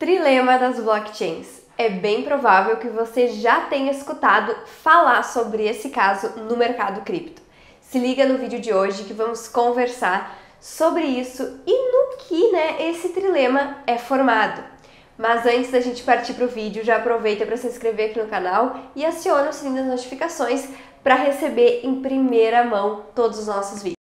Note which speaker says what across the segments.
Speaker 1: Trilema das blockchains. É bem provável que você já tenha escutado falar sobre esse caso no mercado cripto. Se liga no vídeo de hoje que vamos conversar sobre isso e no que esse trilema é formado. Mas antes da gente partir para o vídeo, já aproveita para se inscrever aqui no canal e aciona o sininho das notificações para receber em primeira mão todos os nossos vídeos.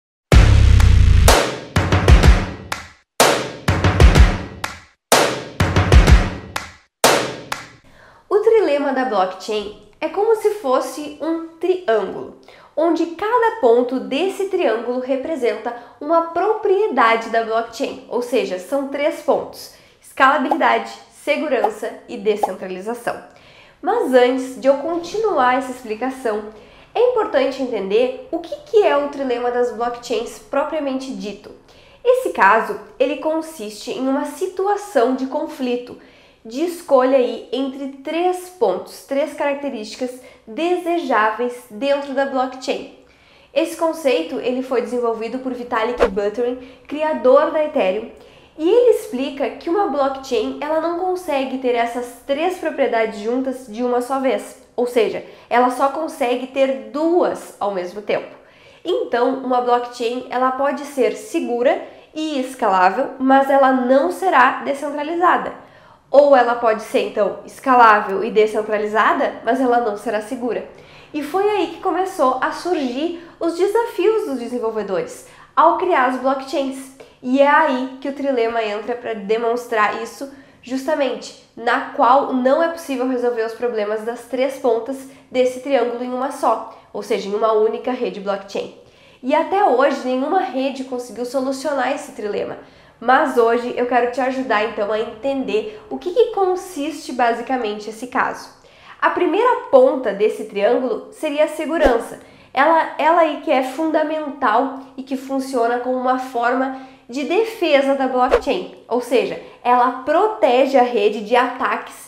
Speaker 1: O trilema da blockchain é como se fosse um triângulo, onde cada ponto desse triângulo representa uma propriedade da blockchain, ou seja, são 3 pontos: escalabilidade, segurança e descentralização. Mas antes de eu continuar essa explicação, é importante entender o que é o trilema das blockchains propriamente dito. Esse caso, ele consiste em uma situação de conflito, de escolha aí entre 3 pontos, 3 características desejáveis dentro da blockchain. Esse conceito ele foi desenvolvido por Vitalik Buterin, criador da Ethereum, e ele explica que uma blockchain ela não consegue ter essas 3 propriedades juntas de uma só vez, ou seja, ela só consegue ter 2 ao mesmo tempo. Então, uma blockchain ela pode ser segura e escalável, mas ela não será descentralizada. Ou ela pode ser, então, escalável e descentralizada, mas ela não será segura. E foi aí que começou a surgir os desafios dos desenvolvedores ao criar as blockchains. E é aí que o trilema entra para demonstrar isso, justamente, na qual não é possível resolver os problemas das 3 pontas desse triângulo em uma só, ou seja, em uma única rede blockchain. E até hoje, nenhuma rede conseguiu solucionar esse trilema. Mas hoje eu quero te ajudar então a entender o que consiste basicamente esse caso. A primeira ponta desse triângulo seria a segurança. Ela aí que é fundamental e que funciona como uma forma de defesa da blockchain, ou seja, ela protege a rede de ataques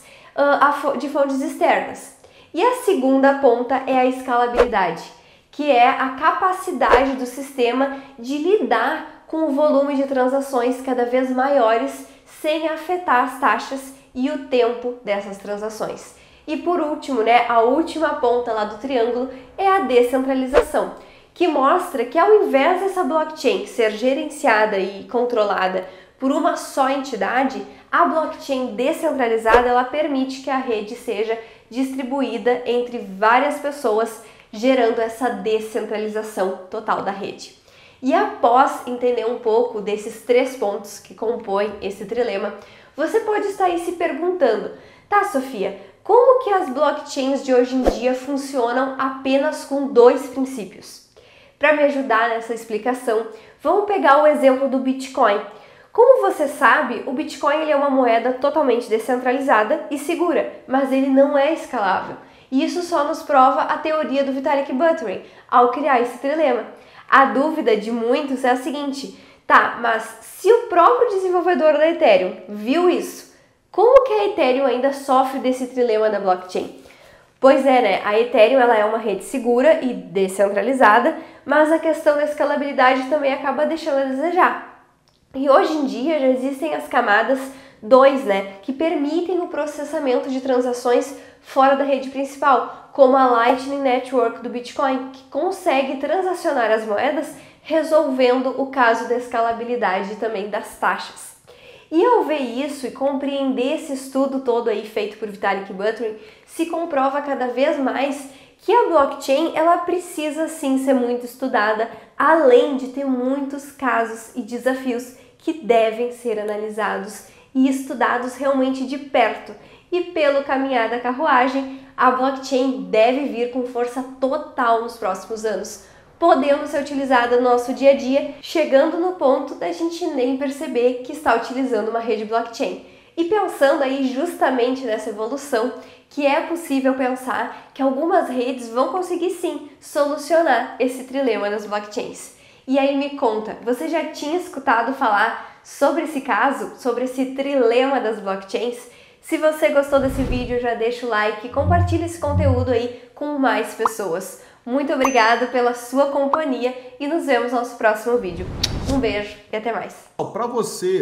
Speaker 1: de fontes externas. E a segunda ponta é a escalabilidade, que é a capacidade do sistema de lidar com o volume de transações cada vez maiores sem afetar as taxas e o tempo dessas transações. E por último, a última ponta lá do triângulo é a descentralização, que mostra que ao invés dessa blockchain ser gerenciada e controlada por uma só entidade, a blockchain descentralizada ela permite que a rede seja distribuída entre várias pessoas, gerando essa descentralização total da rede. E após entender um pouco desses 3 pontos que compõem esse trilema, você pode estar aí se perguntando: tá, Sofia, como que as blockchains de hoje em dia funcionam apenas com 2 princípios? Para me ajudar nessa explicação, vamos pegar o exemplo do Bitcoin. Como você sabe, o Bitcoin ele é uma moeda totalmente descentralizada e segura, mas ele não é escalável. E isso só nos prova a teoria do Vitalik Buterin ao criar esse trilema. A dúvida de muitos é a seguinte: tá, mas se o próprio desenvolvedor da Ethereum viu isso, como que a Ethereum ainda sofre desse trilema da blockchain? Pois é, a Ethereum ela é uma rede segura e descentralizada, mas a questão da escalabilidade também acaba deixando a desejar. E hoje em dia já existem as camadas 2, que permitem o processamento de transações fora da rede principal, como a Lightning Network do Bitcoin, que consegue transacionar as moedas, resolvendo o caso da escalabilidade e também das taxas. E ao ver isso e compreender esse estudo todo aí feito por Vitalik Buterin, se comprova cada vez mais que a blockchain ela precisa sim ser muito estudada, além de ter muitos casos e desafios que devem ser analisados e estudados realmente de perto. E pelo caminhar da carruagem, a blockchain deve vir com força total nos próximos anos, podendo ser utilizada no nosso dia a dia, chegando no ponto da gente nem perceber que está utilizando uma rede blockchain. E pensando aí justamente nessa evolução, que é possível pensar que algumas redes vão conseguir sim solucionar esse trilema das blockchains. E aí me conta, você já tinha escutado falar sobre esse caso, sobre esse trilema das blockchains? Se você gostou desse vídeo, já deixa o like e compartilha esse conteúdo aí com mais pessoas. Muito obrigada pela sua companhia e nos vemos no nosso próximo vídeo. Um beijo e até mais.
Speaker 2: Para você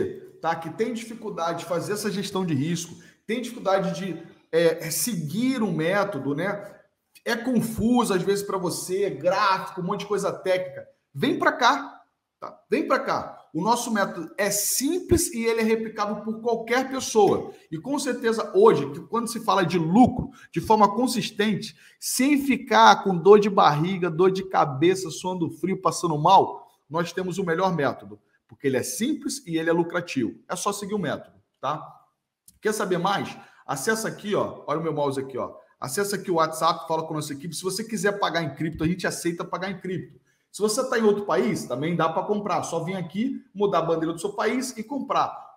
Speaker 2: tá? Que tem dificuldade de fazer essa gestão de risco, tem dificuldade de seguir um método, né? É confuso às vezes para você, gráfico, um monte de coisa técnica. Vem para cá, tá? Vem para cá. O nosso método é simples e ele é replicável por qualquer pessoa. E com certeza hoje, quando se fala de lucro de forma consistente, sem ficar com dor de barriga, dor de cabeça, suando frio, passando mal, nós temos o melhor método, porque ele é simples e ele é lucrativo. É só seguir o método, tá? Quer saber mais? Acessa aqui, ó. Olha o meu mouse aqui, ó. Acessa aqui o WhatsApp, fala com a nossa equipe. Se você quiser pagar em cripto, a gente aceita pagar em cripto. Se você está em outro país, também dá para comprar. Só vir aqui, mudar a bandeira do seu país e comprar.